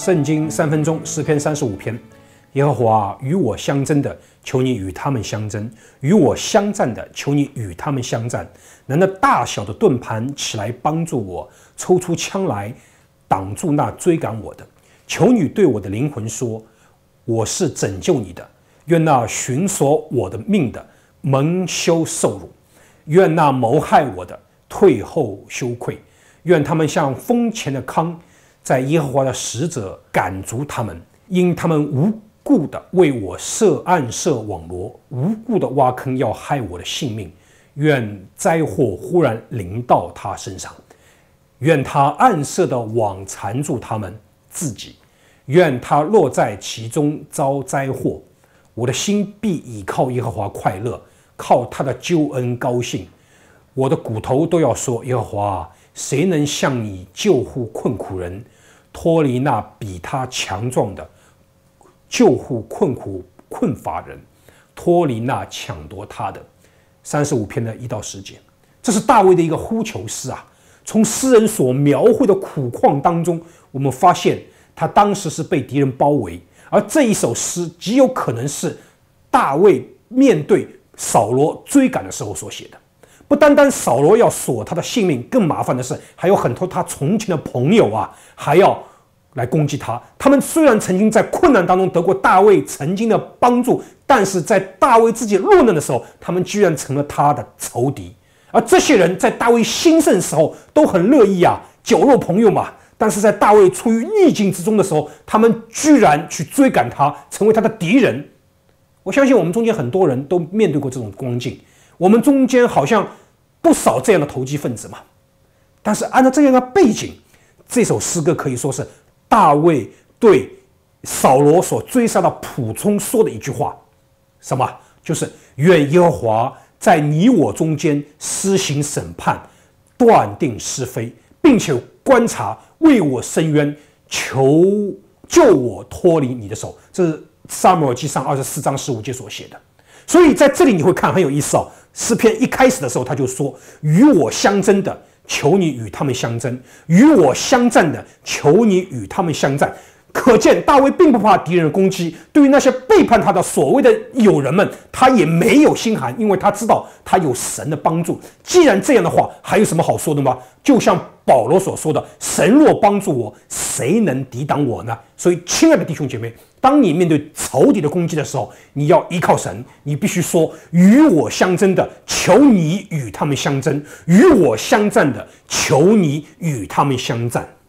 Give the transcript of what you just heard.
圣经3分钟，诗篇35篇。耶和华与我相争的，求你与他们相争；与我相战的，求你与他们相战。拿那大小的盾牌起来帮助我，抽出枪来挡住那追赶我的。求你对我的灵魂说：我是拯救你的。愿那寻索我的命的蒙羞受辱，愿那谋害我的退后羞愧。愿他们像风前的糠，在耶和华的使者赶逐他们，因他们无故的为我暗设网罗，无故的挖坑要害我的性命。愿灾祸忽然临到他身上，愿他暗设的网缠住他们自己，愿他落在其中遭灾祸。我的心必倚靠耶和华快乐，靠他的救恩高兴。我的骨头都要说：耶和华，谁能向你救护困苦人，脱离那比他强壮的，救护困乏人，脱离那抢夺他的。35篇的1到10节，这是大卫的一个呼求诗啊。从诗人所描绘的苦况当中，我们发现他当时是被敌人包围，而这一首诗极有可能是大卫面对扫罗追赶的时候所写的。不单单扫罗要索他的性命，更麻烦的是还有很多他从前的朋友啊，还要来攻击他。他们虽然曾经在困难当中得过大卫曾经的帮助，但是在大卫自己落难的时候，他们居然成了他的仇敌。而这些人在大卫兴盛的时候都很乐意啊，酒肉朋友嘛。但是在大卫处于逆境之中的时候，他们居然去追赶他，成为他的敌人。我相信我们中间很多人都面对过这种光景，我们中间好像不少这样的投机分子嘛。但是按照这样的背景，这首诗歌可以说是大卫对扫罗所追杀的仆从说的一句话，什么？就是愿耶和华在你我中间施行审判，断定是非，并且观察，为我伸冤，救我脱离你的手。这是撒母耳记上24章15节所写的。所以在这里你会看很有意思哦。诗篇一开始的时候他就说：与我相争的，求你与他们相争；与我相战的，求你与他们相战。可见大卫并不怕敌人的攻击，对于那些背叛他的所谓的友人们，他也没有心寒，因为他知道他有神的帮助。既然这样的话，还有什么好说的吗？就像保罗所说的：神若帮助我，谁能抵挡我呢？所以亲爱的弟兄姐妹，当你面对仇敌的攻击的时候，你要依靠神，你必须说：与我相争的，求你与他们相争；与我相战的，求你与他们相战。